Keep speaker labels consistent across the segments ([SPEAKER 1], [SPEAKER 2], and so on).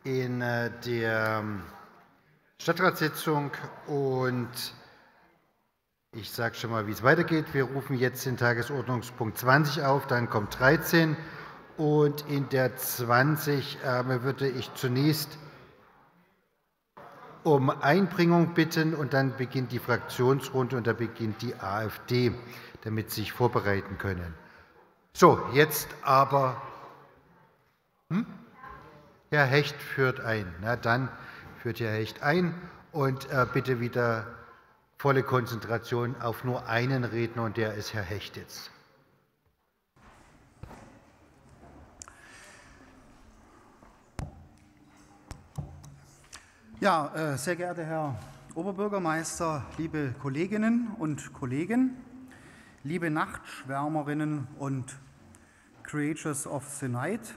[SPEAKER 1] in der Stadtratssitzung und ich sage schon mal, wie es weitergeht. Wir rufen jetzt den Tagesordnungspunkt 20 auf, dann kommt 13 und in der 20 würde ich zunächst um Einbringung bitten und dann beginnt die Fraktionsrunde und dann beginnt die AfD, damit Sie sich vorbereiten können. So, jetzt aber Herr Hecht führt ein. Na, dann führt Herr Hecht ein und bitte wieder volle Konzentration auf nur einen Redner, und der ist Herr Hecht jetzt.
[SPEAKER 2] Ja, sehr geehrter Herr Oberbürgermeister, liebe Kolleginnen und Kollegen, liebe Nachtschwärmerinnen und Creatures of the Night.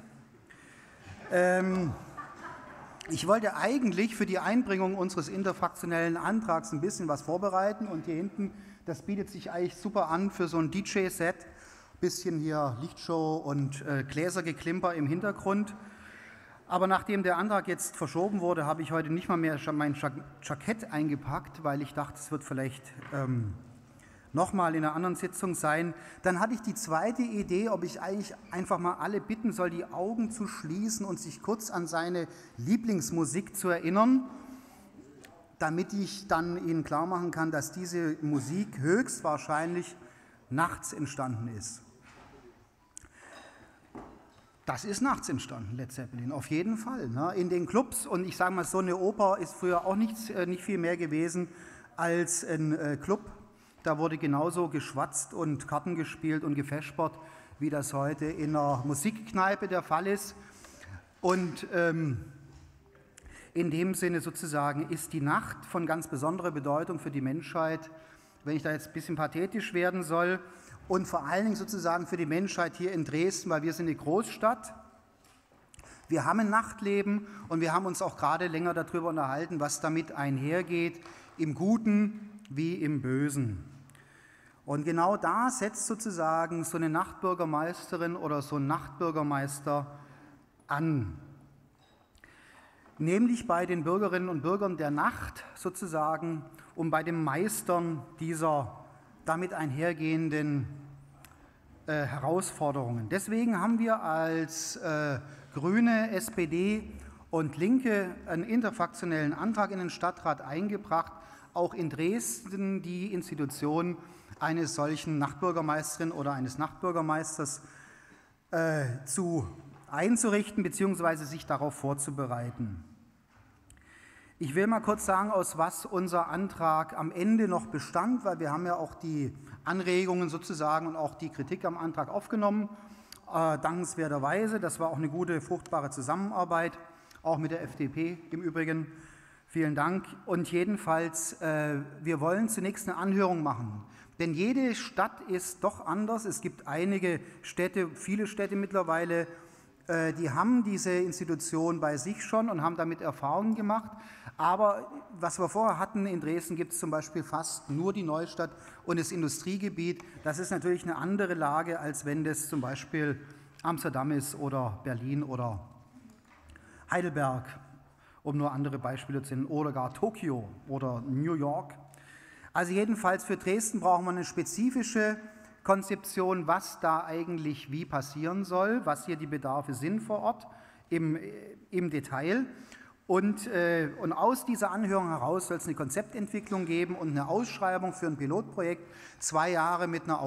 [SPEAKER 2] Ich wollte eigentlich für die Einbringung unseres interfraktionellen Antrags ein bisschen was vorbereiten und hier hinten, das bietet sich eigentlich super an für so ein DJ-Set, bisschen hier Lichtshow und Gläsergeklimper im Hintergrund. Aber nachdem der Antrag jetzt verschoben wurde, habe ich heute nicht mal mehr mein Jackett eingepackt, weil ich dachte, es wird vielleicht nochmal in einer anderen Sitzung sein. Dann hatte ich die zweite Idee, ob ich eigentlich einfach mal alle bitten soll, die Augen zu schließen und sich kurz an seine Lieblingsmusik zu erinnern, damit ich dann Ihnen klar machen kann, dass diese Musik höchstwahrscheinlich nachts entstanden ist. Das ist nachts entstanden, Led Zeppelin, auf jeden Fall. Ne? In den Clubs, und ich sage mal, so eine Oper ist früher auch nicht viel mehr gewesen als ein Club. Da wurde genauso geschwatzt und Karten gespielt und gefespert, wie das heute in einer Musikkneipe der Fall ist. Und in dem Sinne sozusagen ist die Nacht von ganz besonderer Bedeutung für die Menschheit, wenn ich da jetzt ein bisschen pathetisch werden soll, und vor allen Dingen sozusagen für die Menschheit hier in Dresden, weil wir sind eine Großstadt. Wir haben ein Nachtleben und wir haben uns auch gerade länger darüber unterhalten, was damit einhergeht, im Guten wie im Bösen. Und genau da setzt sozusagen so eine Nachtbürgermeisterin oder so ein Nachtbürgermeister an. Nämlich bei den Bürgerinnen und Bürgern der Nacht sozusagen und bei den Meistern dieser damit einhergehenden Herausforderungen. Deswegen haben wir als Grüne, SPD und Linke einen interfraktionellen Antrag in den Stadtrat eingebracht, auch in Dresden die Institution eines solchen Nachtbürgermeisterin oder eines Nachtbürgermeisters einzurichten bzw. sich darauf vorzubereiten. Ich will mal kurz sagen, aus was unser Antrag am Ende noch bestand, weil wir haben ja auch die Anregungen sozusagen und auch die Kritik am Antrag aufgenommen, dankenswerterweise. Das war auch eine gute, fruchtbare Zusammenarbeit, auch mit der FDP im Übrigen. Vielen Dank. Und jedenfalls, wir wollen zunächst eine Anhörung machen. Denn jede Stadt ist doch anders. Es gibt einige Städte, viele Städte mittlerweile, die haben diese Institution bei sich schon und haben damit Erfahrungen gemacht. Aber was wir vorher hatten, in Dresden gibt es zum Beispiel fast nur die Neustadt und das Industriegebiet. Das ist natürlich eine andere Lage, als wenn das zum Beispiel Amsterdam ist oder Berlin oder Heidelberg, um nur andere Beispiele zu nennen, oder gar Tokio oder New York. Also jedenfalls für Dresden brauchen wir eine spezifische Konzeption, was da eigentlich wie passieren soll, was hier die Bedarfe sind vor Ort im Detail. Und aus dieser Anhörung heraus soll es eine Konzeptentwicklung geben und eine Ausschreibung für ein Pilotprojekt, 2 Jahre mit einer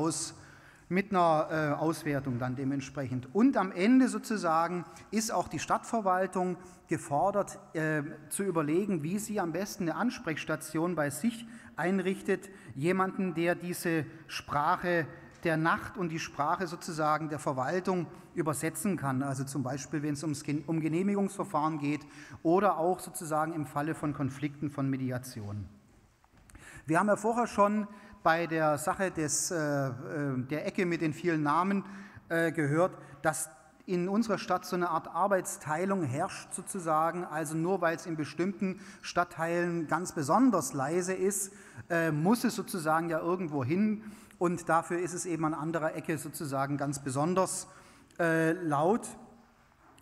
[SPEAKER 2] Auswertung dann dementsprechend. Und am Ende sozusagen ist auch die Stadtverwaltung gefordert, zu überlegen, wie sie am besten eine Ansprechstation bei sich einrichtet, jemanden, der diese Sprache der Nacht und die Sprache sozusagen der Verwaltung übersetzen kann, also zum Beispiel, wenn es um Genehmigungsverfahren geht oder auch sozusagen im Falle von Konflikten von Mediation. Wir haben ja vorher schon bei der Sache der Ecke mit den vielen Namen gehört, dass in unserer Stadt so eine Art Arbeitsteilung herrscht sozusagen, also nur weil es in bestimmten Stadtteilen ganz besonders leise ist, muss es sozusagen ja irgendwo hin. Und dafür ist es eben an anderer Ecke sozusagen ganz besonders laut.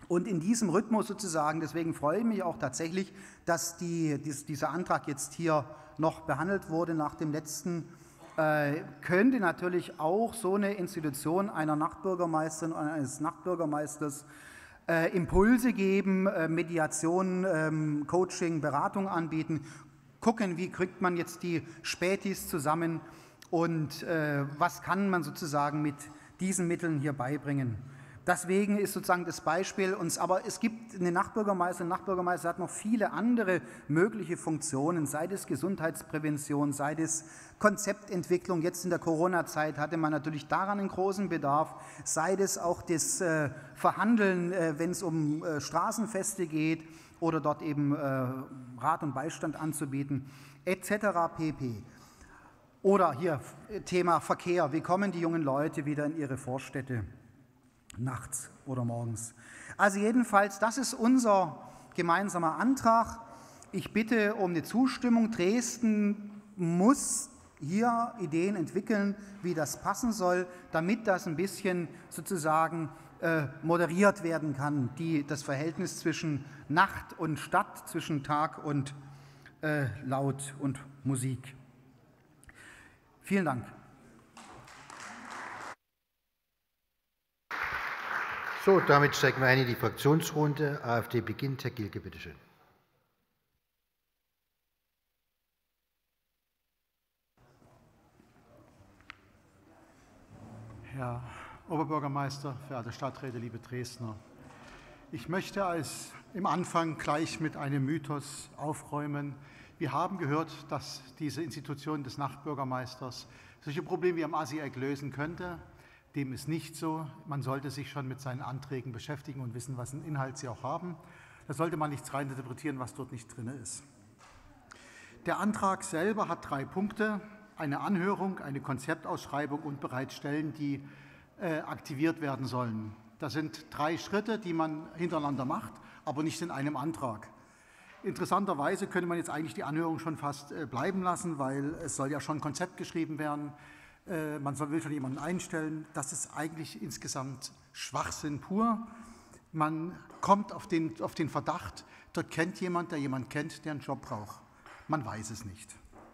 [SPEAKER 2] Und in diesem Rhythmus sozusagen, deswegen freue ich mich auch tatsächlich, dass dieser Antrag jetzt hier noch behandelt wurde nach dem letzten, könnte natürlich auch so eine Institution einer Nachtbürgermeisterin oder eines Nachtbürgermeisters Impulse geben, Mediation, Coaching, Beratung anbieten, gucken, wie kriegt man jetzt die Spätis zusammen und was kann man sozusagen mit diesen Mitteln hier beibringen. Deswegen ist sozusagen das Beispiel uns, aber es gibt eine Nachtbürgermeisterin, ein Nachtbürgermeister hat noch viele andere mögliche Funktionen, sei es Gesundheitsprävention, sei es Konzeptentwicklung. Jetzt in der Corona-Zeit hatte man natürlich daran einen großen Bedarf, sei es auch das Verhandeln, wenn es um Straßenfeste geht oder dort eben Rat und Beistand anzubieten, etc. pp. Oder hier Thema Verkehr, wie kommen die jungen Leute wieder in ihre Vorstädte? Nachts oder morgens. Also jedenfalls, das ist unser gemeinsamer Antrag. Ich bitte um eine Zustimmung. Dresden muss hier Ideen entwickeln, wie das passen soll, damit das ein bisschen sozusagen moderiert werden kann, das Verhältnis zwischen Nacht und Stadt, zwischen Tag und Laut und Musik. Vielen Dank.
[SPEAKER 1] So, damit steigen wir ein in die Fraktionsrunde. AfD beginnt. Herr Gilge, bitteschön.
[SPEAKER 3] Herr Oberbürgermeister, verehrte Stadträte, liebe Dresdner, ich möchte im Anfang gleich mit einem Mythos aufräumen. Wir haben gehört, dass diese Institution des Nachtbürgermeisters solche Probleme wie am Assi-Eck lösen könnte. Dem ist nicht so. Man sollte sich schon mit seinen Anträgen beschäftigen und wissen, was einen Inhalt sie auch haben. Da sollte man nichts reininterpretieren, was dort nicht drin ist. Der Antrag selber hat 3 Punkte: eine Anhörung, eine Konzeptausschreibung und Bereitstellen, die aktiviert werden sollen. Das sind 3 Schritte, die man hintereinander macht, aber nicht in einem Antrag. Interessanterweise könnte man jetzt eigentlich die Anhörung schon fast bleiben lassen, weil es soll ja schon ein Konzept geschrieben werden. Man will schon jemanden einstellen. Das ist eigentlich insgesamt Schwachsinn pur. Man kommt auf den Verdacht, dort kennt jemand, der jemanden kennt, der einen Job braucht. Man weiß es nicht.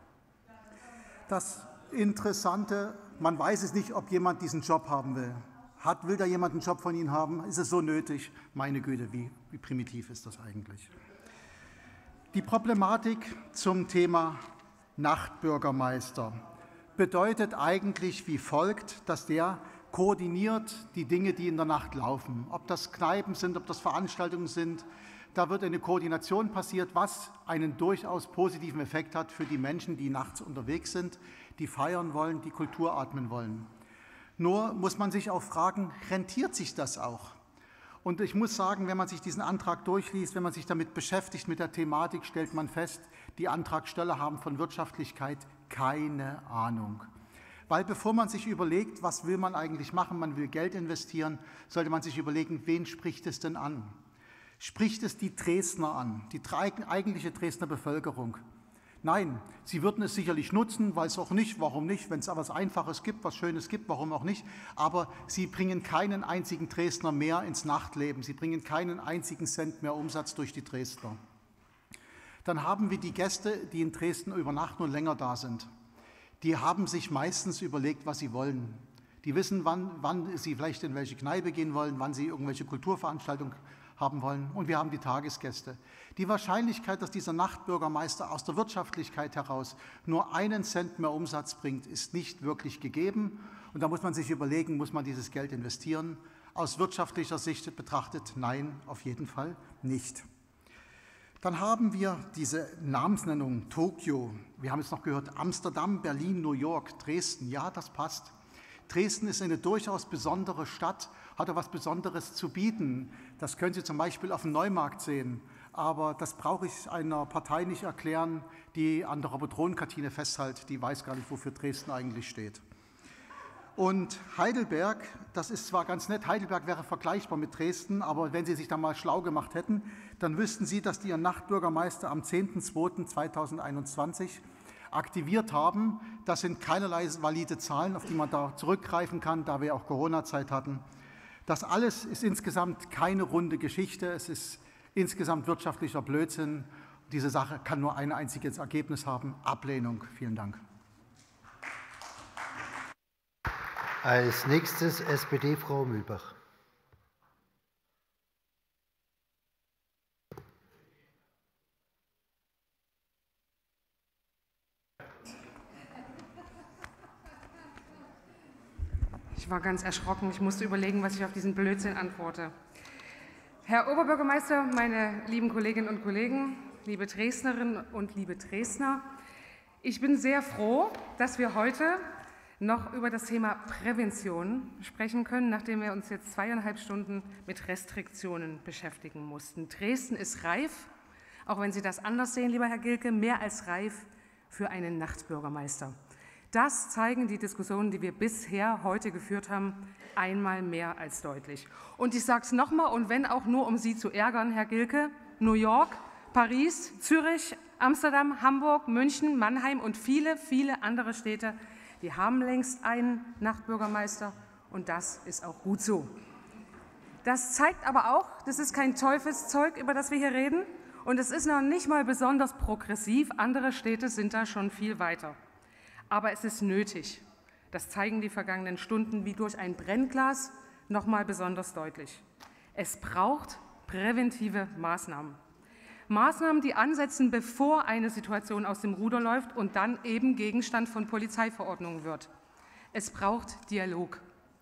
[SPEAKER 3] Das Interessante, man weiß es nicht, ob jemand diesen Job haben will. Will da jemand einen Job von Ihnen haben? Ist es so nötig? Meine Güte, wie primitiv ist das eigentlich? Die Problematik zum Thema Nachtbürgermeister bedeutet eigentlich wie folgt, dass der koordiniert die Dinge, die in der Nacht laufen. Ob das Kneipen sind, ob das Veranstaltungen sind, da wird eine Koordination passiert, was einen durchaus positiven Effekt hat für die Menschen, die nachts unterwegs sind, die feiern wollen, die Kultur atmen wollen. Nur muss man sich auch fragen, rentiert sich das auch? Und ich muss sagen, wenn man sich diesen Antrag durchliest, wenn man sich damit beschäftigt, mit der Thematik, stellt man fest, die Antragsteller haben von Wirtschaftlichkeit keine Ahnung. Weil bevor man sich überlegt, was will man eigentlich machen, man will Geld investieren, sollte man sich überlegen, wen spricht es denn an? Spricht es die Dresdner an, die eigentliche Dresdner Bevölkerung? Nein, sie würden es sicherlich nutzen, weiß auch nicht, warum nicht, wenn es etwas Einfaches gibt, was Schönes gibt, warum auch nicht, aber sie bringen keinen einzigen Dresdner mehr ins Nachtleben, sie bringen keinen einzigen Cent mehr Umsatz durch die Dresdner. Dann haben wir die Gäste, die in Dresden übernachten und länger da sind. Die haben sich meistens überlegt, was sie wollen. Die wissen, wann sie vielleicht in welche Kneipe gehen wollen, wann sie irgendwelche Kulturveranstaltungen haben wollen. Und wir haben die Tagesgäste. Die Wahrscheinlichkeit, dass dieser Nachtbürgermeister aus der Wirtschaftlichkeit heraus nur 1 Cent mehr Umsatz bringt, ist nicht wirklich gegeben. Und da muss man sich überlegen, muss man dieses Geld investieren? Aus wirtschaftlicher Sicht betrachtet, nein, auf jeden Fall nicht. Dann haben wir diese Namensnennung Tokio. Wir haben jetzt noch gehört Amsterdam, Berlin, New York, Dresden. Ja, das passt. Dresden ist eine durchaus besondere Stadt, hat etwas Besonderes zu bieten. Das können Sie zum Beispiel auf dem Neumarkt sehen. Aber das brauche ich einer Partei nicht erklären, die an der Robert-Rohn-Kantine festhält. Die weiß gar nicht, wofür Dresden eigentlich steht. Und Heidelberg, das ist zwar ganz nett, Heidelberg wäre vergleichbar mit Dresden, aber wenn Sie sich da mal schlau gemacht hätten, dann wüssten Sie, dass die Ihren Nachtbürgermeister am 10.02.2021 aktiviert haben. Das sind keinerlei valide Zahlen, auf die man da zurückgreifen kann, da wir auch Corona-Zeit hatten. Das alles ist insgesamt keine runde Geschichte. Es ist insgesamt wirtschaftlicher Blödsinn. Diese Sache kann nur ein einziges Ergebnis haben: Ablehnung. Vielen Dank.
[SPEAKER 1] Als nächstes SPD, Frau Mühlbach.
[SPEAKER 4] Ich war ganz erschrocken. Ich musste überlegen, was ich auf diesen Blödsinn antworte. Herr Oberbürgermeister, meine lieben Kolleginnen und Kollegen, liebe Dresdnerinnen und liebe Dresdner, ich bin sehr froh, dass wir heute noch über das Thema Prävention sprechen können, nachdem wir uns jetzt 2,5 Stunden mit Restriktionen beschäftigen mussten. Dresden ist reif, auch wenn Sie das anders sehen, lieber Herr Gilke, mehr als reif für einen Nachtbürgermeister. Das zeigen die Diskussionen, die wir bisher heute geführt haben, einmal mehr als deutlich. Und ich sage es nochmal, und wenn auch nur, um Sie zu ärgern, Herr Gilke: New York, Paris, Zürich, Amsterdam, Hamburg, München, Mannheim und viele, viele andere Städte, die haben längst einen Nachtbürgermeister, und das ist auch gut so. Das zeigt aber auch, das ist kein Teufelszeug, über das wir hier reden, und es ist noch nicht mal besonders progressiv. Andere Städte sind da schon viel weiter. Aber es ist nötig. Das zeigen die vergangenen Stunden wie durch ein Brennglas noch mal besonders deutlich. Es braucht präventive Maßnahmen. Maßnahmen, die ansetzen, bevor eine Situation aus dem Ruder läuft und dann eben Gegenstand von Polizeiverordnungen wird. Es braucht Dialog.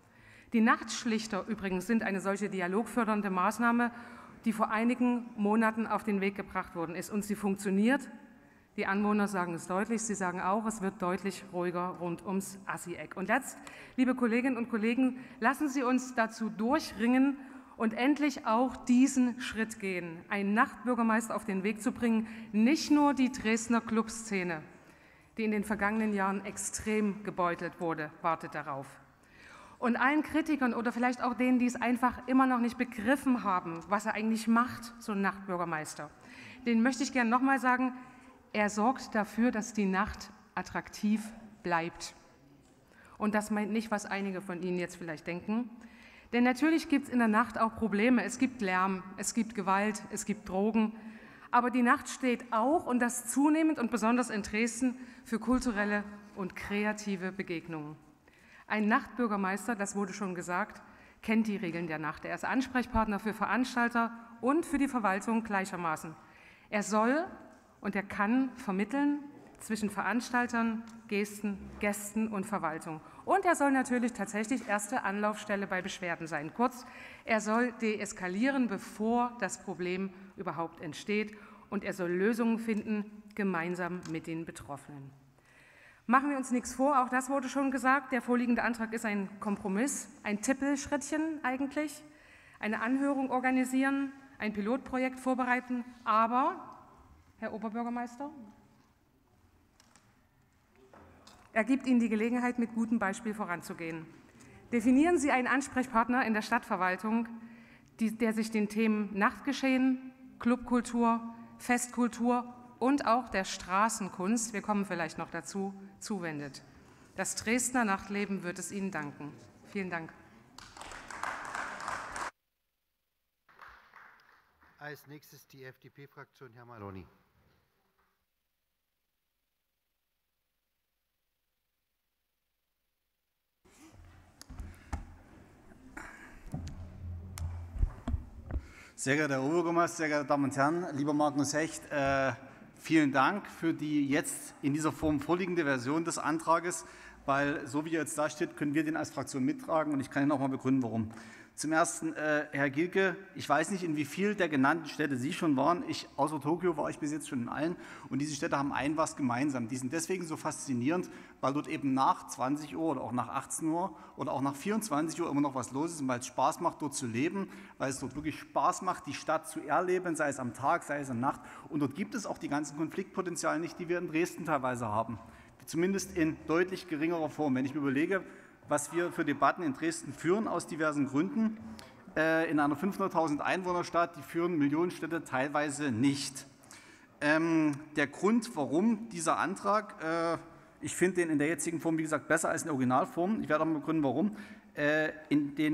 [SPEAKER 4] Die Nachtschlichter übrigens sind eine solche dialogfördernde Maßnahme, die vor einigen Monaten auf den Weg gebracht worden ist. Und sie funktioniert. Die Anwohner sagen es deutlich. Sie sagen auch, es wird deutlich ruhiger rund ums Assi-Eck. Und jetzt, liebe Kolleginnen und Kollegen, lassen Sie uns dazu durchringen und endlich auch diesen Schritt gehen, einen Nachtbürgermeister auf den Weg zu bringen. Nicht nur die Dresdner Clubszene, die in den vergangenen Jahren extrem gebeutelt wurde, wartet darauf. Und allen Kritikern oder vielleicht auch denen, die es einfach immer noch nicht begriffen haben, was er eigentlich macht, so ein Nachtbürgermeister, denen möchte ich gerne noch mal sagen: Er sorgt dafür, dass die Nacht attraktiv bleibt. Und das meint nicht, was einige von Ihnen jetzt vielleicht denken. Denn natürlich gibt es in der Nacht auch Probleme. Es gibt Lärm, es gibt Gewalt, es gibt Drogen. Aber die Nacht steht auch, und das zunehmend und besonders in Dresden, für kulturelle und kreative Begegnungen. Ein Nachtbürgermeister, das wurde schon gesagt, kennt die Regeln der Nacht. Er ist Ansprechpartner für Veranstalter und für die Verwaltung gleichermaßen. Er soll und er kann vermitteln zwischen Veranstaltern, Gästen und Verwaltung. Und er soll natürlich tatsächlich erste Anlaufstelle bei Beschwerden sein. Kurz, er soll deeskalieren, bevor das Problem überhaupt entsteht. Und er soll Lösungen finden, gemeinsam mit den Betroffenen. Machen wir uns nichts vor, auch das wurde schon gesagt. Der vorliegende Antrag ist ein Kompromiss, ein Tippelschrittchen eigentlich. Eine Anhörung organisieren, ein Pilotprojekt vorbereiten, aber Herr Oberbürgermeister, er gibt Ihnen die Gelegenheit, mit gutem Beispiel voranzugehen. Definieren Sie einen Ansprechpartner in der Stadtverwaltung, der sich den Themen Nachtgeschehen, Clubkultur, Festkultur und auch der Straßenkunst, wir kommen vielleicht noch dazu, zuwendet. Das Dresdner Nachtleben wird es Ihnen danken. Vielen Dank.
[SPEAKER 1] Als nächstes die FDP-Fraktion, Herr Maloney.
[SPEAKER 5] Sehr geehrter Herr Oberbürgermeister, sehr geehrte Damen und Herren, lieber Magnus Hecht, vielen Dank für die jetzt in dieser Form vorliegende Version des Antrages, weil so wie er jetzt da steht, können wir den als Fraktion mittragen, und ich kann Ihnen auch mal begründen, warum. Zum Ersten, Herr Gilke, ich weiß nicht, in wie vielen der genannten Städte Sie schon waren. Außer Tokio war ich bis jetzt schon in allen. Und diese Städte haben was gemeinsam. Die sind deswegen so faszinierend, weil dort eben nach 20 Uhr oder auch nach 18 Uhr oder auch nach 24 Uhr immer noch was los ist und weil es Spaß macht, dort zu leben, weil es dort wirklich Spaß macht, die Stadt zu erleben, sei es am Tag, sei es in der Nacht. Und dort gibt es auch die ganzen Konfliktpotenziale nicht, die wir in Dresden teilweise haben. Zumindest in deutlich geringerer Form. Wenn ich mir überlege, was wir für Debatten in Dresden führen, aus diversen Gründen, in einer 500.000 Einwohnerstadt, die führen Millionenstädte teilweise nicht. Der Grund, warum dieser Antrag, ich finde den in der jetzigen Form, wie gesagt, besser als in der Originalform, ich werde auch mal begründen, warum, in den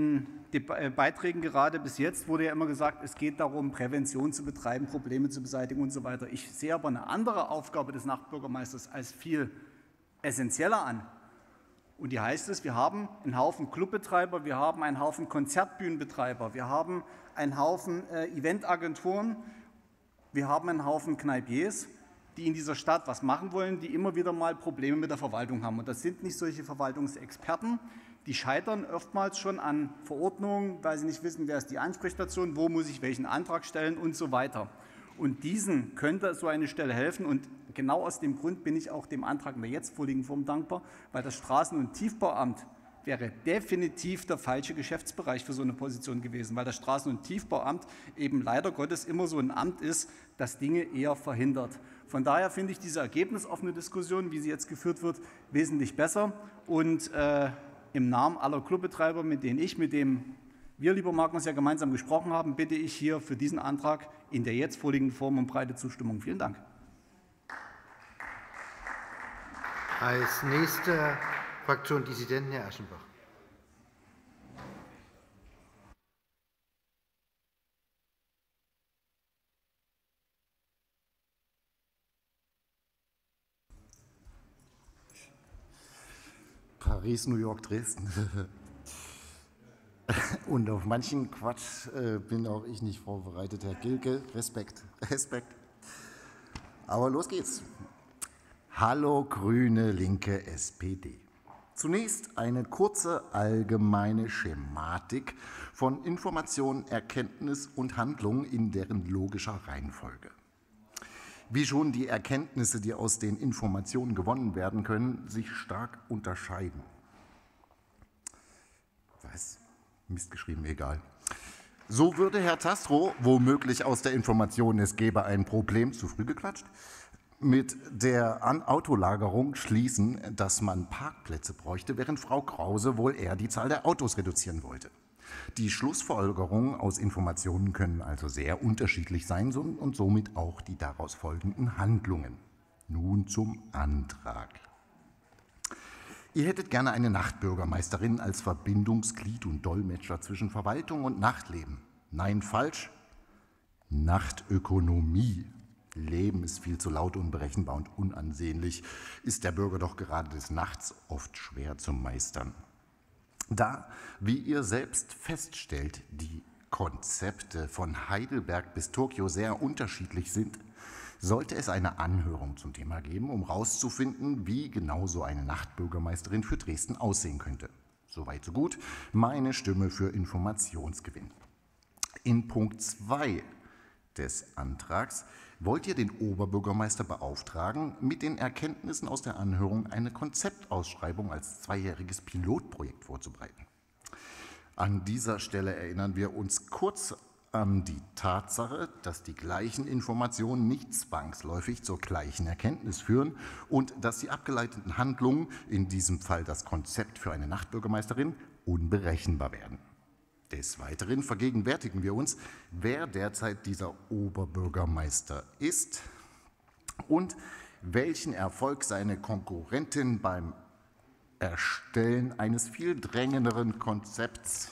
[SPEAKER 5] Beiträgen gerade bis jetzt wurde ja immer gesagt, es geht darum, Prävention zu betreiben, Probleme zu beseitigen und so weiter. Ich sehe aber eine andere Aufgabe des Nachtbürgermeisters als viel essentieller an. Und die heißt es, wir haben einen Haufen Clubbetreiber, wir haben einen Haufen Konzertbühnenbetreiber, wir haben einen Haufen Eventagenturen, wir haben einen Haufen Kneipiers, die in dieser Stadt was machen wollen, die immer wieder mal Probleme mit der Verwaltung haben. Und das sind nicht solche Verwaltungsexperten, die scheitern oftmals schon an Verordnungen, weil sie nicht wissen, wer ist die Ansprechstation, wo muss ich welchen Antrag stellen und so weiter. Und diesen könnte so eine Stelle helfen. Und genau aus dem Grund bin ich auch dem Antrag in der jetzt vorliegenden Form dankbar, weil das Straßen- und Tiefbauamt wäre definitiv der falsche Geschäftsbereich für so eine Position gewesen, weil das Straßen- und Tiefbauamt eben leider Gottes immer so ein Amt ist, das Dinge eher verhindert. Von daher finde ich diese ergebnisoffene Diskussion, wie sie jetzt geführt wird, wesentlich besser. Und im Namen aller Clubbetreiber, mit dem wir, lieber Magnus, ja gemeinsam gesprochen haben, bitte ich hier für diesen Antrag in der jetzt vorliegenden Form um breite Zustimmung. Vielen Dank.
[SPEAKER 1] Als nächster Fraktion Dissidenten Herr Aschenbach.
[SPEAKER 6] Paris, New York, Dresden. Und auf manchen Quatsch bin auch ich nicht vorbereitet, Herr Gilke. Respekt. Aber los geht's. Hallo Grüne, Linke, SPD. Zunächst eine kurze allgemeine Schematik von Information, Erkenntnis und Handlung in deren logischer Reihenfolge. Wie schon die Erkenntnisse, die aus den Informationen gewonnen werden können, sich stark unterscheiden. Was? Mist geschrieben, egal. So würde Herr Tastrow womöglich aus der Information, es gebe ein Problem, zu früh geklatscht, mit der Autolagerung schließen, dass man Parkplätze bräuchte, während Frau Krause wohl eher die Zahl der Autos reduzieren wollte. Die Schlussfolgerungen aus Informationen können also sehr unterschiedlich sein und somit auch die daraus folgenden Handlungen. Nun zum Antrag. Ihr hättet gerne eine Nachtbürgermeisterin als Verbindungsglied und Dolmetscher zwischen Verwaltung und Nachtleben. Nein, falsch. Nachtökonomie. Leben ist viel zu laut, unberechenbar und unansehnlich, ist der Bürger doch gerade des Nachts oft schwer zu meistern. Da, wie ihr selbst feststellt, die Konzepte von Heidelberg bis Tokio sehr unterschiedlich sind, sollte es eine Anhörung zum Thema geben, um herauszufinden, wie genau so eine Nachtbürgermeisterin für Dresden aussehen könnte. Soweit so gut. Meine Stimme für Informationsgewinn. In Punkt 2 des Antrags wollt ihr den Oberbürgermeister beauftragen, mit den Erkenntnissen aus der Anhörung eine Konzeptausschreibung als 2-jähriges Pilotprojekt vorzubereiten. An dieser Stelle erinnern wir uns kurz an die Tatsache, dass die gleichen Informationen nicht zwangsläufig zur gleichen Erkenntnis führen und dass die abgeleiteten Handlungen, in diesem Fall das Konzept für eine Nachtbürgermeisterin, unberechenbar werden. Des Weiteren vergegenwärtigen wir uns, wer derzeit dieser Oberbürgermeister ist und welchen Erfolg seine Konkurrentin beim Erstellen eines viel drängenderen Konzepts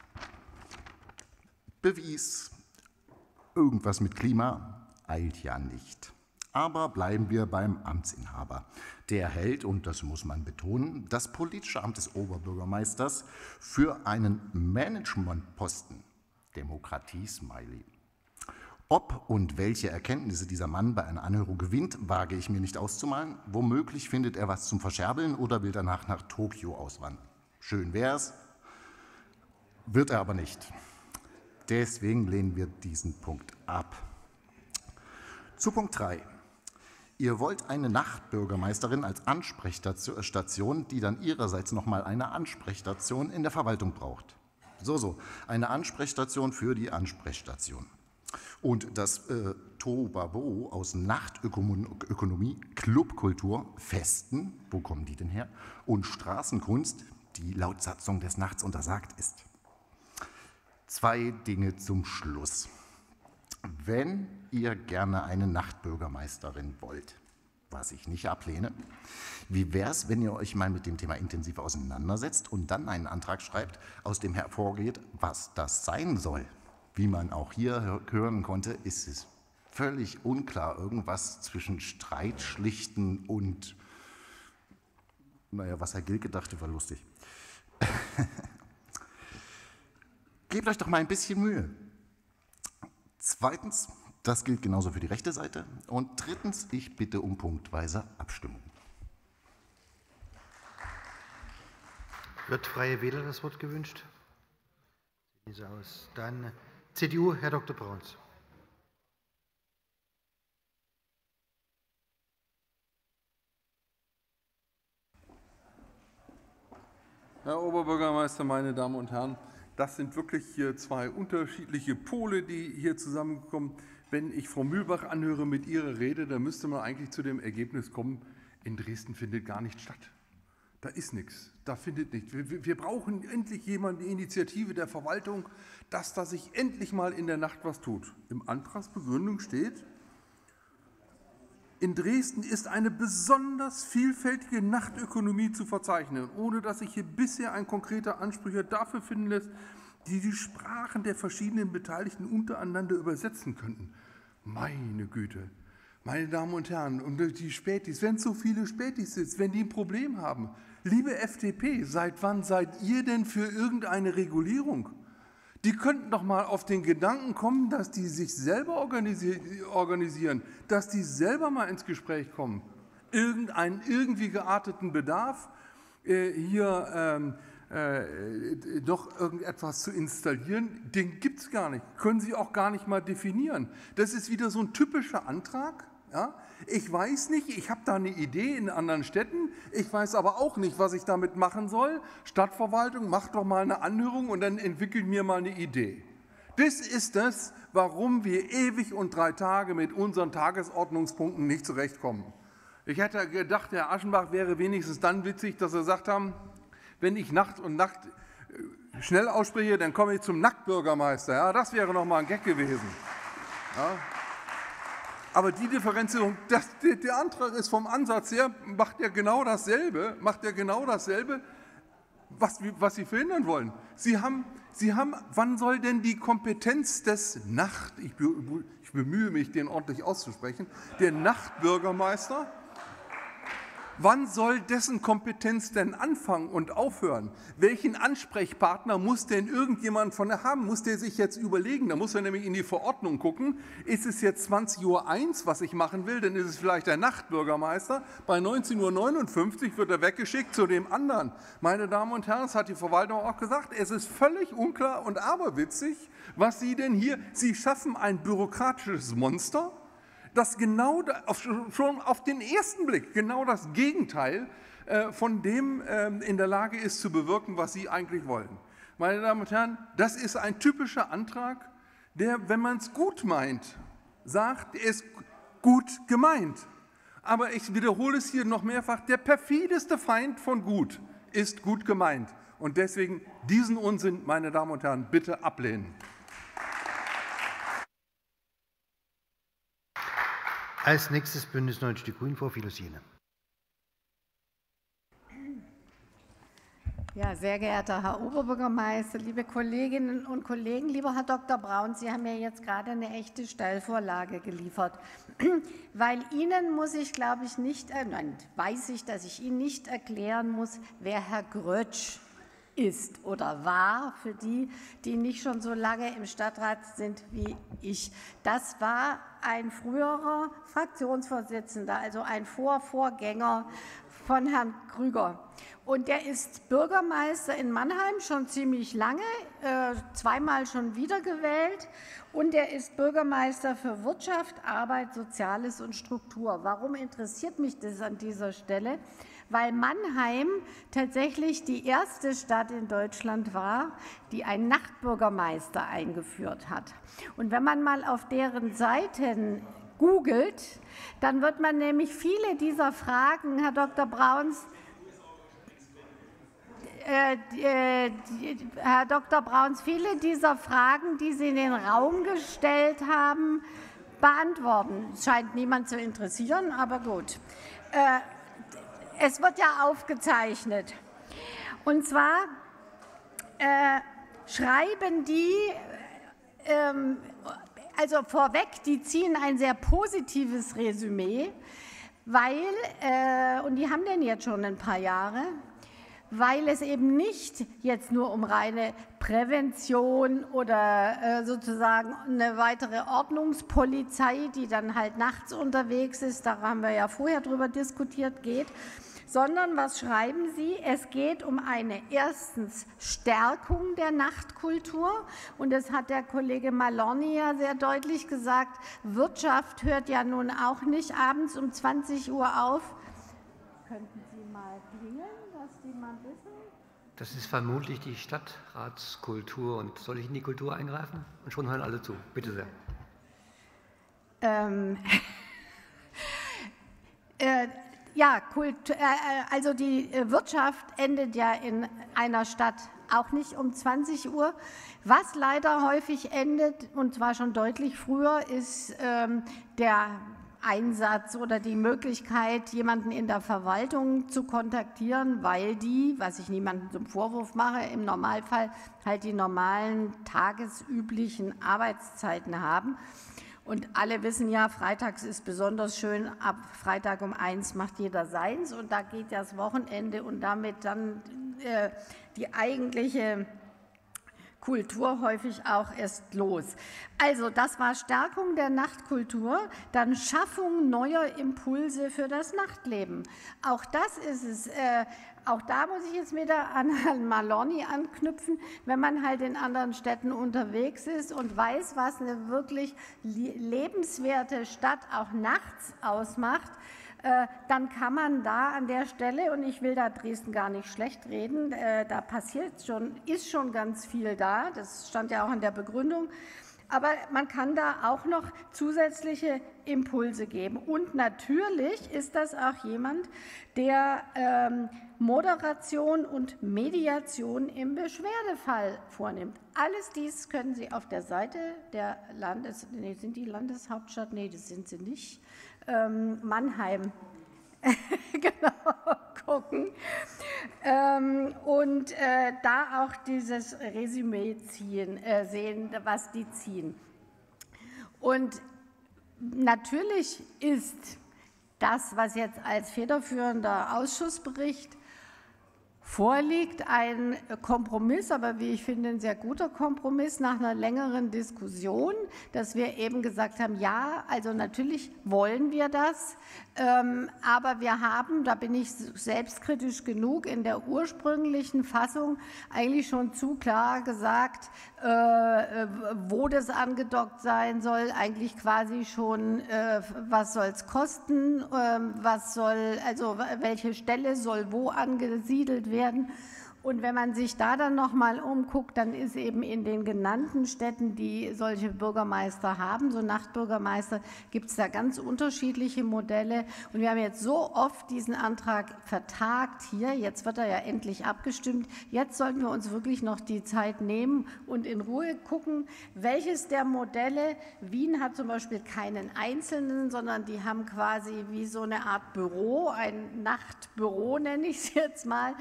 [SPEAKER 6] bewies. Irgendwas mit Klima eilt ja nicht. Aber bleiben wir beim Amtsinhaber. Der hält, und das muss man betonen, das politische Amt des Oberbürgermeisters für einen Managementposten. Demokratie-Smiley. Ob und welche Erkenntnisse dieser Mann bei einer Anhörung gewinnt, wage ich mir nicht auszumalen. Womöglich findet er was zum Verscherbeln oder will danach nach Tokio auswandern. Schön wär's, wird er aber nicht. Deswegen lehnen wir diesen Punkt ab. Zu Punkt 3. Ihr wollt eine Nachtbürgermeisterin als Ansprechstation, die dann ihrerseits nochmal eine Ansprechstation in der Verwaltung braucht. So, eine Ansprechstation für die Ansprechstation. Und das Tohuwabohu aus Nachtökonomie, Clubkultur, Festen, wo kommen die denn her, und Straßenkunst, die laut Satzung des Nachts untersagt ist. 2 Dinge zum Schluss. Wenn ihr gerne eine Nachtbürgermeisterin wollt, was ich nicht ablehne. Wie wäre es, wenn ihr euch mal mit dem Thema intensiv auseinandersetzt und dann einen Antrag schreibt, aus dem hervorgeht, was das sein soll? Wie man auch hier hören konnte, ist es völlig unklar, irgendwas zwischen Streitschlichten und, naja, was Herr Gilke dachte, war lustig. Gebt euch doch mal ein bisschen Mühe. Zweitens, das gilt genauso für die rechte Seite. Und drittens, ich bitte um punktweise Abstimmung.
[SPEAKER 1] Wird Freie Wähler das Wort gewünscht? Sieht so aus. Dann CDU, Herr Dr. Brauns.
[SPEAKER 7] Herr Oberbürgermeister, meine Damen und Herren, das sind wirklich hier zwei unterschiedliche Pole, die hier zusammenkommen. Wenn ich Frau Mühlbach anhöre mit ihrer Rede, dann müsste man eigentlich zu dem Ergebnis kommen, in Dresden findet gar nichts statt. Da ist nichts, da findet nichts. Wir brauchen endlich jemanden, die Initiative der Verwaltung, dass da sich endlich mal in der Nacht was tut. Im Antragsbegründung steht, in Dresden ist eine besonders vielfältige Nachtökonomie zu verzeichnen, ohne dass sich hier bisher ein konkreter Ansprücher dafür finden lässt, die die Sprachen der verschiedenen Beteiligten untereinander übersetzen könnten. Meine Güte, meine Damen und Herren, und die Spätis, wenn es so viele Spätis sind, wenn die ein Problem haben, liebe FDP, seit wann seid ihr denn für irgendeine Regulierung? Die könnten doch mal auf den Gedanken kommen, dass die sich selber organisieren, dass die selber mal ins Gespräch kommen. Irgendeinen irgendwie gearteten Bedarf, hier doch irgendetwas zu installieren, den gibt es gar nicht. Können Sie auch gar nicht mal definieren. Das ist wieder so ein typischer Antrag. Ja? Ich weiß nicht, ich habe da eine Idee in anderen Städten, ich weiß aber auch nicht, was ich damit machen soll. Stadtverwaltung, macht doch mal eine Anhörung und dann entwickelt mir mal eine Idee. Das ist das, warum wir ewig und 3 Tage mit unseren Tagesordnungspunkten nicht zurechtkommen. Ich hätte gedacht, Herr Aschenbach wäre wenigstens dann witzig, dass er gesagt haben, wenn ich Nacht und Nacht schnell ausspreche, dann komme ich zum Nacktbürgermeister. Ja, das wäre noch mal ein Gag gewesen. Ja. Aber die Differenzierung, der Antrag ist vom Ansatz her, macht ja genau dasselbe, was Sie verhindern wollen. Sie haben, wann soll denn die Kompetenz des ich bemühe mich, den ordentlich auszusprechen, der Nachtbürgermeister, wann soll dessen Kompetenz denn anfangen und aufhören? Welchen Ansprechpartner muss denn irgendjemand von haben? Muss der sich jetzt überlegen? Da muss er nämlich in die Verordnung gucken. Ist es jetzt 20:01 Uhr, was ich machen will? Dann ist es vielleicht der Nachtbürgermeister. Bei 19:59 Uhr wird er weggeschickt zu dem anderen. Meine Damen und Herren, das hat die Verwaltung auch gesagt, es ist völlig unklar und aberwitzig, was Sie denn hier, Sie schaffen ein bürokratisches Monster, das genau schon auf den ersten Blick genau das Gegenteil von dem in der Lage ist zu bewirken, was Sie eigentlich wollen. Meine Damen und Herren, das ist ein typischer Antrag, der, wenn man es gut meint, sagt, er ist gut gemeint. Aber ich wiederhole es hier noch mehrfach, der perfideste Feind von gut ist gut gemeint. Und deswegen diesen Unsinn, meine Damen und Herren, bitte ablehnen.
[SPEAKER 1] Als nächstes Bündnis 90 Die Grünen, Frau Filosiene.
[SPEAKER 8] Ja, sehr geehrter Herr Oberbürgermeister, liebe Kolleginnen und Kollegen, lieber Herr Dr. Braun, Sie haben mir jetzt gerade eine echte Steilvorlage geliefert, weil Ihnen muss ich, glaube ich, weiß ich, dass ich Ihnen nicht erklären muss, wer Herr Grötsch ist oder war, für die, die nicht schon so lange im Stadtrat sind wie ich. Das war ein früherer Fraktionsvorsitzender, also ein Vorgänger von Herrn Krüger. Und der ist Bürgermeister in Mannheim schon ziemlich lange, 2-mal schon wiedergewählt. Und er ist Bürgermeister für Wirtschaft, Arbeit, Soziales und Struktur. Warum interessiert mich das an dieser Stelle? Weil Mannheim tatsächlich die erste Stadt in Deutschland war, die einen Nachtbürgermeister eingeführt hat. Und wenn man mal auf deren Seiten googelt, dann wird man nämlich viele dieser Fragen, Herr Dr. Brauns, viele dieser Fragen, die Sie in den Raum gestellt haben, beantworten. Scheint niemand zu interessieren, aber gut. Es wird ja aufgezeichnet. Und zwar schreiben die, also vorweg, die ziehen ein sehr positives Resümee, weil, und die haben den jetzt schon ein paar Jahre, weil es eben nicht jetzt nur um reine Prävention oder sozusagen eine weitere Ordnungspolizei, die dann halt nachts unterwegs ist, da haben wir ja vorher drüber diskutiert, geht, sondern was schreiben Sie? Es geht um eine erstens Stärkung der Nachtkultur und das hat der Kollege Malorni ja sehr deutlich gesagt, Wirtschaft hört ja nun auch nicht abends um 20 Uhr auf. Könnten Sie mal klingeln, dass die mal wissen?
[SPEAKER 9] Das ist vermutlich die Stadtratskultur. Und soll ich in die Kultur eingreifen? Und schon hören alle zu. Bitte sehr.
[SPEAKER 8] Ja, also die Wirtschaft endet ja in einer Stadt auch nicht um 20 Uhr. Was leider häufig endet, und zwar schon deutlich früher, ist der Einsatz oder die Möglichkeit, jemanden in der Verwaltung zu kontaktieren, weil die, was ich niemandem zum Vorwurf mache, im Normalfall halt die normalen tagesüblichen Arbeitszeiten haben. Und alle wissen ja, freitags ist besonders schön, ab Freitag um 1 macht jeder seins und da geht das Wochenende und damit dann die eigentliche Kultur häufig auch erst los. Also das war Stärkung der Nachtkultur, dann Schaffung neuer Impulse für das Nachtleben. Auch das ist es. Auch da muss ich jetzt wieder an Herrn Malorni anknüpfen, wenn man halt in anderen Städten unterwegs ist und weiß, was eine wirklich lebenswerte Stadt auch nachts ausmacht, dann kann man da an der Stelle, und ich will da Dresden gar nicht schlecht reden, da ist schon ganz viel da, das stand ja auch in der Begründung, aber man kann da auch noch zusätzliche Impulse geben. Und natürlich ist das auch jemand, der Moderation und Mediation im Beschwerdefall vornimmt. Alles dies können Sie auf der Seite der sind die Landeshauptstadt? Nee, das sind sie nicht. Mannheim. Genau, gucken. Und da auch dieses Resümee sehen, was die ziehen. Und natürlich ist das, was jetzt als federführender Ausschussbericht vorliegt, ein Kompromiss, aber wie ich finde, ein sehr guter Kompromiss nach einer längeren Diskussion, dass wir eben gesagt haben, ja, also natürlich wollen wir das, aber wir haben, da bin ich selbstkritisch genug, in der ursprünglichen Fassung eigentlich schon zu klar gesagt, wo das angedockt sein soll, eigentlich quasi schon, was soll es kosten, welche Stelle soll wo angesiedelt werden. Und wenn man sich da dann noch mal umguckt, dann ist eben in den genannten Städten, die solche Bürgermeister haben, so Nachtbürgermeister, gibt es da ganz unterschiedliche Modelle. Und wir haben jetzt so oft diesen Antrag vertagt hier, jetzt wird er ja endlich abgestimmt. Jetzt sollten wir uns wirklich noch die Zeit nehmen und in Ruhe gucken, welches der Modelle, Wien hat zum Beispiel keinen einzelnen, sondern die haben quasi wie so eine Art Büro, ein Nachtbüro nenne ich es jetzt mal,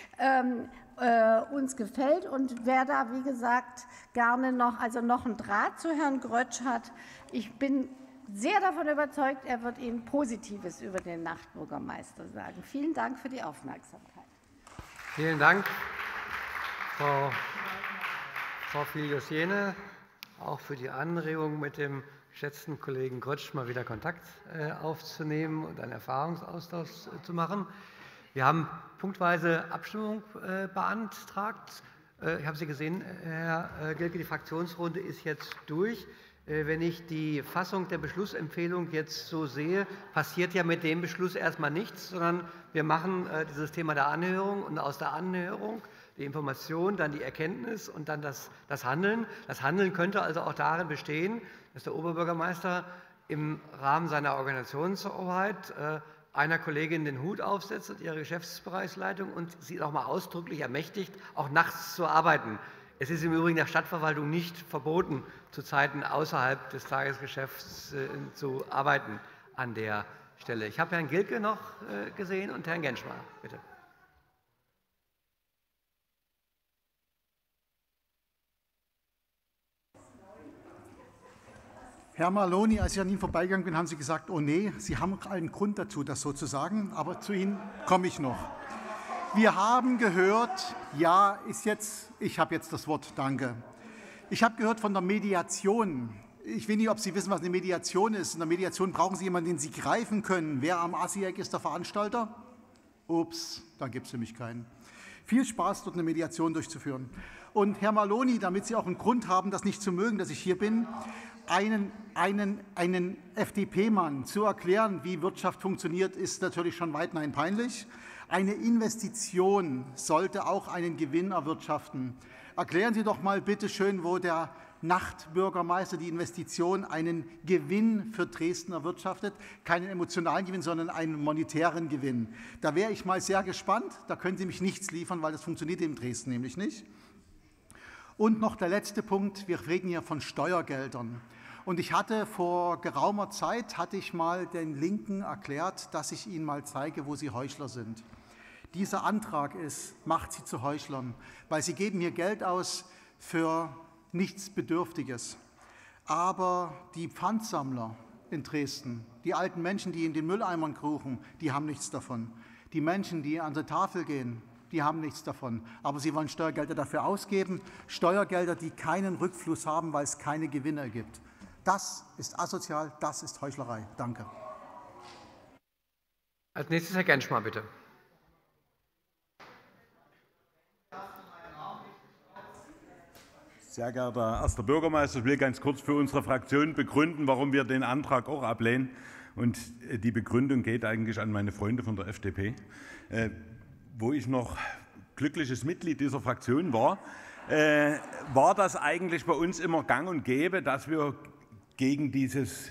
[SPEAKER 8] uns gefällt und wer da, wie gesagt, gerne noch einen Draht zu Herrn Grötsch hat, ich bin sehr davon überzeugt, er wird Ihnen Positives über den Nachtbürgermeister sagen. Vielen Dank für die Aufmerksamkeit.
[SPEAKER 9] Vielen Dank, Frau Filius-Jene, auch für die Anregung, mit dem geschätzten Kollegen Grötsch mal wieder Kontakt aufzunehmen und einen Erfahrungsaustausch zu machen. Wir haben punktweise Abstimmung beantragt. Ich habe Sie gesehen, Herr Gilke, die Fraktionsrunde ist jetzt durch. Wenn ich die Fassung der Beschlussempfehlung jetzt so sehe, passiert ja mit dem Beschluss erstmal nichts, sondern wir machen dieses Thema der Anhörung und aus der Anhörung die Information, dann die Erkenntnis und dann das Handeln. Das Handeln könnte also auch darin bestehen, dass der Oberbürgermeister im Rahmen seiner Organisationshoheit einer Kollegin den Hut aufsetzt und ihre Geschäftsbereichsleitung und sie noch einmal ausdrücklich ermächtigt, auch nachts zu arbeiten. Es ist im Übrigen der Stadtverwaltung nicht verboten, zu Zeiten außerhalb des Tagesgeschäfts zu arbeiten an der Stelle. Ich habe Herrn Gilke noch gesehen und Herrn Genschmar, bitte.
[SPEAKER 3] Herr Maloney, als ich an Ihnen vorbeigegangen bin, haben Sie gesagt, oh nee, Sie haben einen Grund dazu, das so zu sagen, aber zu Ihnen komme ich noch. Wir haben gehört, ja, ich habe jetzt das Wort, danke. Ich habe gehört von der Mediation. Ich weiß nicht, ob Sie wissen, was eine Mediation ist. In der Mediation brauchen Sie jemanden, den Sie greifen können. Wer am ASIAC ist der Veranstalter? Ups, da gibt es nämlich keinen. Viel Spaß, dort eine Mediation durchzuführen. Und Herr Maloney, damit Sie auch einen Grund haben, das nicht zu mögen, dass ich hier bin, einen FDP-Mann zu erklären, wie Wirtschaft funktioniert, ist natürlich schon weithin peinlich. Eine Investition sollte auch einen Gewinn erwirtschaften. Erklären Sie doch mal bitte schön, wo der Nachtbürgermeister die Investition einen Gewinn für Dresden erwirtschaftet. Keinen emotionalen Gewinn, sondern einen monetären Gewinn. Da wäre ich mal sehr gespannt. Da können Sie mich nichts liefern, weil das funktioniert in Dresden nämlich nicht. Und noch der letzte Punkt. Wir reden hier von Steuergeldern. Und ich hatte vor geraumer Zeit, mal den Linken erklärt, dass ich ihnen mal zeige, wo sie Heuchler sind. Dieser Antrag macht sie zu Heuchlern, weil sie geben hier Geld aus für nichts Bedürftiges. Aber die Pfandsammler in Dresden, die alten Menschen, die in den Mülleimern kruchen, die haben nichts davon. Die Menschen, die an der Tafel gehen, die haben nichts davon. Aber sie wollen Steuergelder dafür ausgeben, Steuergelder, die keinen Rückfluss haben, weil es keine Gewinne gibt. Das ist asozial, das ist Heuchlerei. Danke.
[SPEAKER 9] Als nächstes Herr Genschmar, bitte.
[SPEAKER 10] Sehr geehrter erster Bürgermeister, ich will ganz kurz für unsere Fraktion begründen, warum wir den Antrag auch ablehnen. Und die Begründung geht eigentlich an meine Freunde von der FDP. Wo ich noch glückliches Mitglied dieser Fraktion war, war das eigentlich bei uns immer gang und gäbe, dass wir gegen dieses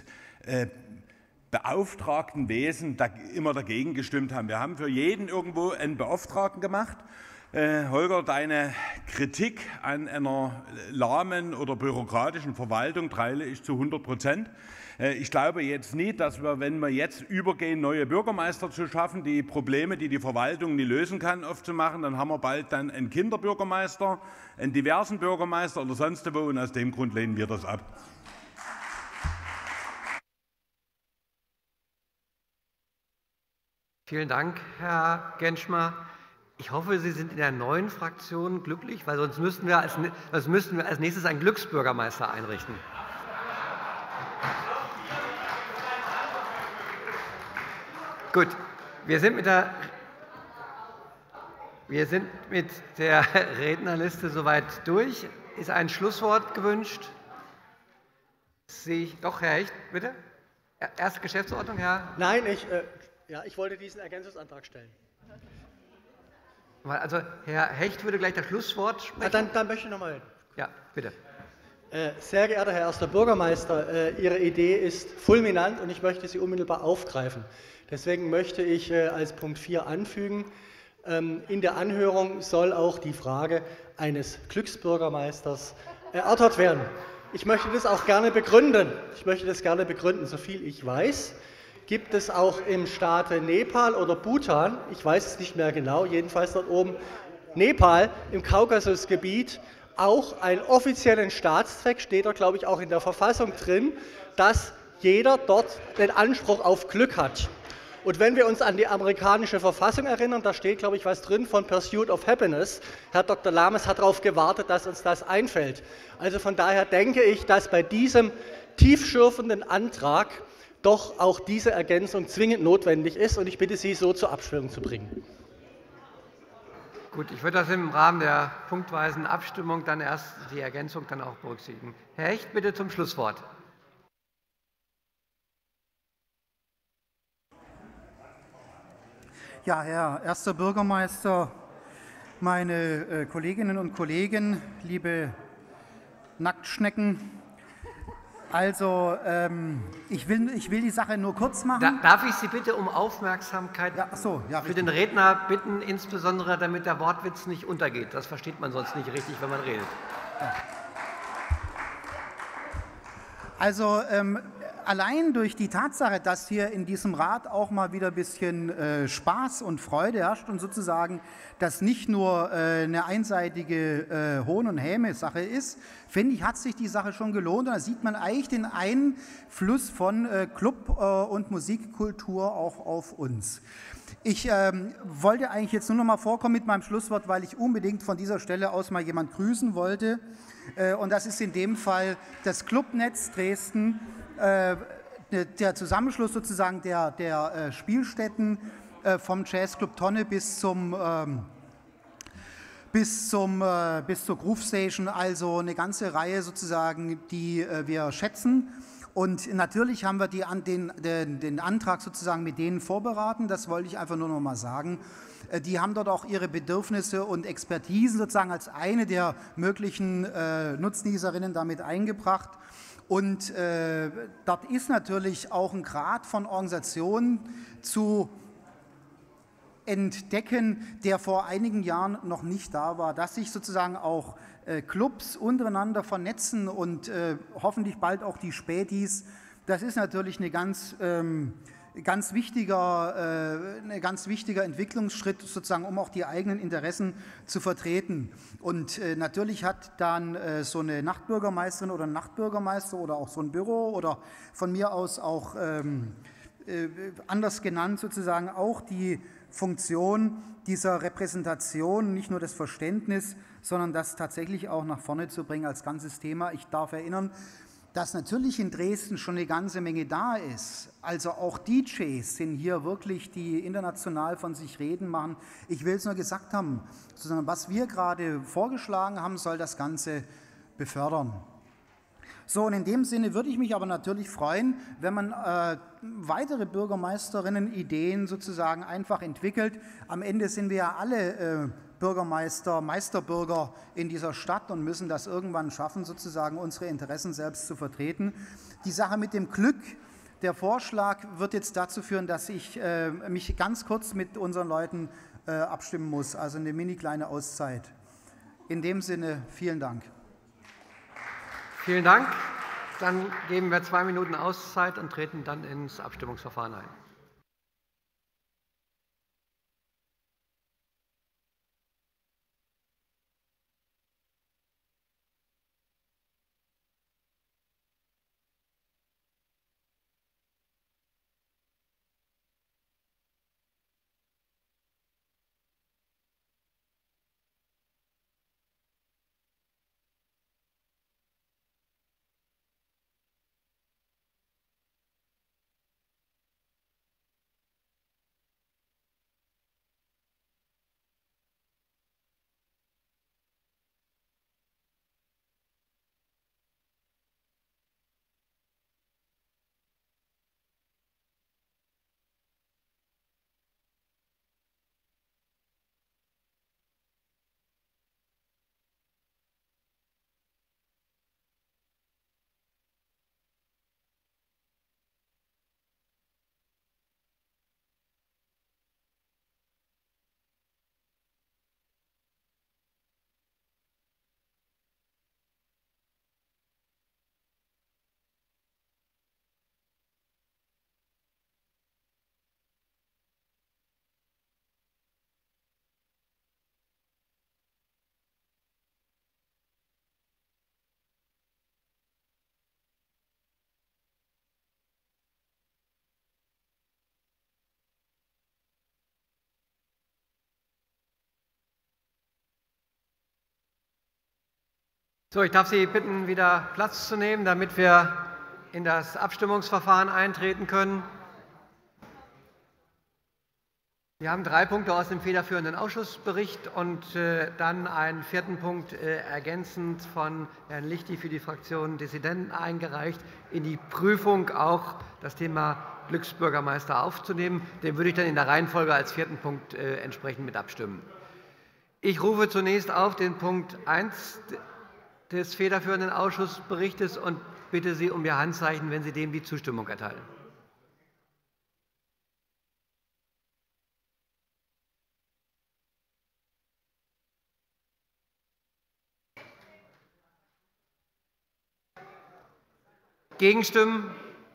[SPEAKER 10] Beauftragtenwesen immer dagegen gestimmt haben. Wir haben für jeden irgendwo einen Beauftragten gemacht. Holger, deine Kritik an einer lahmen oder bürokratischen Verwaltung teile ich zu 100%. Ich glaube jetzt nicht, dass wir, wenn wir jetzt übergehen, neue Bürgermeister zu schaffen, die Probleme, die die Verwaltung nie lösen kann, aufzumachen, dann haben wir bald dann einen Kinderbürgermeister, einen diversen Bürgermeister oder sonst wo, und aus dem Grund lehnen wir das ab.
[SPEAKER 9] Vielen Dank, Herr Genschmar. Ich hoffe, Sie sind in der neuen Fraktion glücklich, weil sonst müssten wir als nächstes einen Glücksbürgermeister einrichten. Gut, wir sind mit der Rednerliste soweit durch. Ist ein Schlusswort gewünscht? Sehe ich doch, Herr Hecht, bitte. Erste Geschäftsordnung, Herr?
[SPEAKER 11] Nein, ich wollte diesen Ergänzungsantrag stellen.
[SPEAKER 9] Also Herr Hecht würde gleich das Schlusswort sprechen.
[SPEAKER 11] Dann möchte ich noch mal reden.
[SPEAKER 9] Ja, bitte.
[SPEAKER 11] Sehr geehrter Herr erster Bürgermeister, Ihre Idee ist fulminant und ich möchte sie unmittelbar aufgreifen. Deswegen möchte ich als Punkt 4 anfügen, in der Anhörung soll auch die Frage eines Glücksbürgermeisters erörtert werden. Ich möchte das auch gerne begründen. Soviel ich weiß, gibt es auch im Staate Nepal oder Bhutan, ich weiß es nicht mehr genau, jedenfalls dort oben Nepal im Kaukasusgebiet, auch einen offiziellen Staatszweck, steht da glaube ich auch in der Verfassung drin, dass jeder dort den Anspruch auf Glück hat. Und wenn wir uns an die amerikanische Verfassung erinnern, da steht, glaube ich, was drin von Pursuit of Happiness. Herr Dr. Lames hat darauf gewartet, dass uns das einfällt. Also von daher denke ich, dass bei diesem tiefschürfenden Antrag doch auch diese Ergänzung zwingend notwendig ist. Und ich bitte Sie, so zur Abstimmung zu bringen.
[SPEAKER 9] Gut, ich würde das im Rahmen der punktweisen Abstimmung dann erst die Ergänzung dann auch berücksichtigen. Herr Hecht, bitte zum Schlusswort.
[SPEAKER 2] Ja, Herr erster Bürgermeister, meine Kolleginnen und Kollegen, liebe Nacktschnecken, also ich will die Sache nur kurz machen.
[SPEAKER 9] Darf ich Sie bitte um Aufmerksamkeit für den Redner bitten, insbesondere damit der Wortwitz nicht untergeht. Das versteht man sonst nicht richtig, wenn man redet.
[SPEAKER 2] Also allein durch die Tatsache, dass hier in diesem Rat auch mal wieder ein bisschen Spaß und Freude herrscht und sozusagen das nicht nur eine einseitige Hohn- und Häme-Sache ist, finde ich, hat sich die Sache schon gelohnt. Und da sieht man eigentlich den Einfluss von Club- und Musikkultur auch auf uns. Ich wollte eigentlich jetzt nur noch mal vorkommen mit meinem Schlusswort, weil ich unbedingt von dieser Stelle aus mal jemand grüßen wollte. Und das ist in dem Fall das Clubnetz Dresden, der Zusammenschluss sozusagen der Spielstätten vom Jazzclub Tonne bis zur Groove Station, also eine ganze Reihe sozusagen, die wir schätzen. Und natürlich haben wir den Antrag sozusagen mit denen vorberaten, das wollte ich einfach nur noch mal sagen. Die haben dort auch ihre Bedürfnisse und Expertisen sozusagen als eine der möglichen Nutznießerinnen damit eingebracht. Und dort ist natürlich auch ein Grad von Organisationen zu entdecken, der vor einigen Jahren noch nicht da war, dass sich sozusagen auch Clubs untereinander vernetzen und hoffentlich bald auch die Spätis. Das ist natürlich ein ganz wichtiger Entwicklungsschritt, sozusagen, um auch die eigenen Interessen zu vertreten. Und natürlich hat dann so eine Nachtbürgermeisterin oder ein Nachtbürgermeister oder auch so ein Büro oder von mir aus auch anders genannt sozusagen auch die Funktion dieser Repräsentation, nicht nur das Verständnis, sondern das tatsächlich auch nach vorne zu bringen als ganzes Thema. Ich darf erinnern, dass natürlich in Dresden schon eine ganze Menge da ist. Also auch DJs sind hier wirklich, die international von sich reden machen. Ich will es nur gesagt haben, sozusagen, was wir gerade vorgeschlagen haben, soll das Ganze befördern. So, und in dem Sinne würde ich mich aber natürlich freuen, wenn man weitere Bürgermeisterinnen-Ideen sozusagen einfach entwickelt. Am Ende sind wir ja alle Bürgermeister, Meisterbürger in dieser Stadt und müssen das irgendwann schaffen, sozusagen unsere Interessen selbst zu vertreten. Die Sache mit dem Glück, der Vorschlag wird jetzt dazu führen, dass ich mich ganz kurz mit unseren Leuten abstimmen muss, also eine mini kleine Auszeit. In dem Sinne, vielen Dank.
[SPEAKER 9] Vielen Dank. Dann geben wir 2 Minuten Auszeit und treten dann ins Abstimmungsverfahren ein. So, ich darf Sie bitten, wieder Platz zu nehmen, damit wir in das Abstimmungsverfahren eintreten können. Wir haben 3 Punkte aus dem federführenden Ausschussbericht und dann einen 4. Punkt ergänzend von Herrn Lichty für die Fraktion Dissidenten eingereicht, in die Prüfung auch das Thema Glücksbürgermeister aufzunehmen. Den würde ich dann in der Reihenfolge als 4. Punkt entsprechend mit abstimmen. Ich rufe zunächst auf den Punkt 1 des federführenden Ausschussberichtes und bitte Sie um Ihr Handzeichen, wenn Sie dem die Zustimmung erteilen. Gegenstimmen?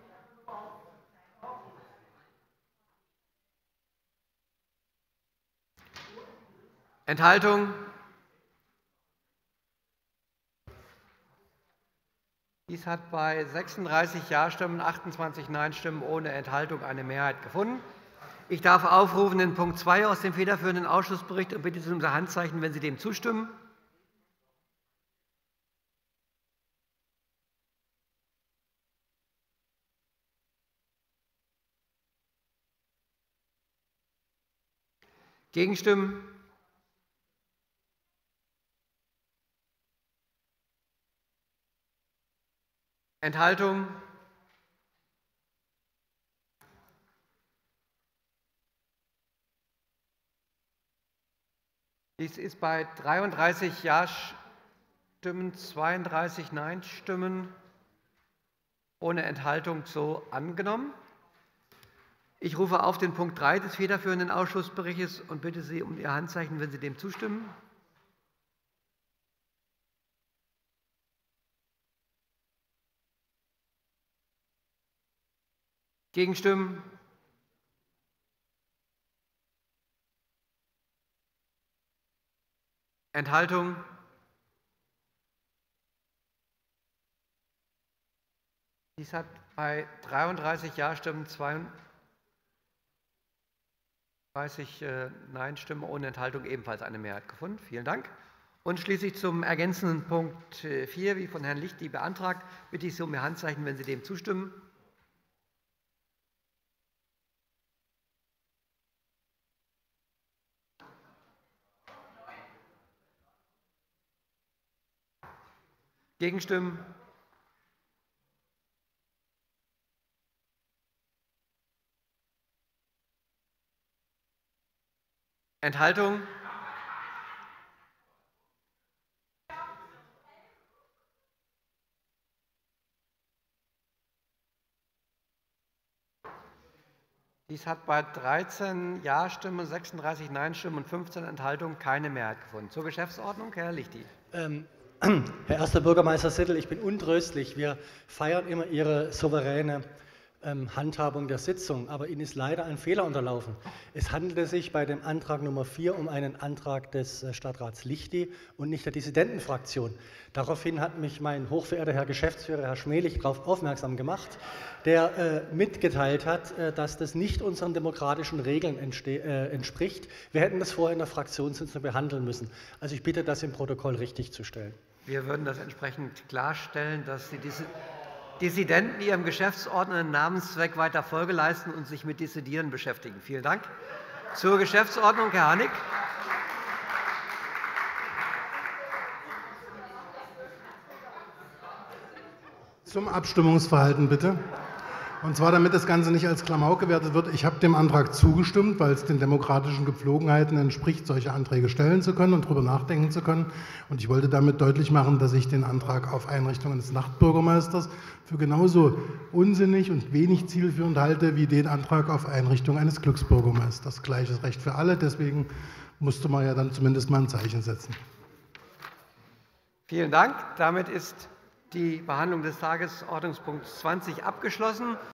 [SPEAKER 9] Enthaltung? Dies hat bei 36 Ja-Stimmen, 28 Nein-Stimmen ohne Enthaltung eine Mehrheit gefunden. Ich darf aufrufen den Punkt 2 aus dem federführenden Ausschussbericht und bitte Sie um Ihr Handzeichen, wenn Sie dem zustimmen. Gegenstimmen? Enthaltung? Dies ist bei 33 Ja-Stimmen, 32 Nein-Stimmen ohne Enthaltung so angenommen. Ich rufe auf den Punkt 3 des federführenden Ausschussberichts und bitte Sie um Ihr Handzeichen, wenn Sie dem zustimmen. Gegenstimmen? Enthaltung? Dies hat bei 33 Ja-Stimmen, 32 Nein-Stimmen ohne Enthaltung ebenfalls eine Mehrheit gefunden. Vielen Dank. Und schließlich zum ergänzenden Punkt 4, wie von Herrn Lichti beantragt, bitte ich Sie um Ihr Handzeichen, wenn Sie dem zustimmen. Gegenstimmen? Enthaltung? Dies hat bei 13 Ja-Stimmen, 36 Nein-Stimmen und 15 Enthaltungen keine Mehrheit gefunden. Zur Geschäftsordnung, Herr Lichti.
[SPEAKER 11] Herr Erster Bürgermeister Sittel, ich bin untröstlich. Wir feiern immer Ihre souveräne Handhabung der Sitzung, aber Ihnen ist leider ein Fehler unterlaufen. Es handelte sich bei dem Antrag Nummer 4 um einen Antrag des Stadtrats Lichti und nicht der Dissidentenfraktion. Daraufhin hat mich mein hochverehrter Herr Geschäftsführer, Herr Schmelich, darauf aufmerksam gemacht, der mitgeteilt hat, dass das nicht unseren demokratischen Regeln entspricht. Wir hätten das vorher in der Fraktionssitzung behandeln müssen. Also ich bitte, das im Protokoll richtigzustellen.
[SPEAKER 9] Wir würden das entsprechend klarstellen, dass die Dissidenten ihrem geschäftsordnenden Namenszweck weiter Folge leisten und sich mit Dissidieren beschäftigen. Vielen Dank. Zur Geschäftsordnung, Herr Hanig.
[SPEAKER 12] Zum Abstimmungsverhalten bitte. Und zwar, damit das Ganze nicht als Klamauk gewertet wird, ich habe dem Antrag zugestimmt, weil es den demokratischen Gepflogenheiten entspricht, solche Anträge stellen zu können und darüber nachdenken zu können. Und ich wollte damit deutlich machen, dass ich den Antrag auf Einrichtung eines Nachtbürgermeisters für genauso unsinnig und wenig zielführend halte wie den Antrag auf Einrichtung eines Glücksbürgermeisters. Gleiches Recht für alle, deswegen musste man ja dann zumindest mal ein Zeichen setzen.
[SPEAKER 9] Vielen Dank. Damit ist die Behandlung des Tagesordnungspunkts 20 abgeschlossen.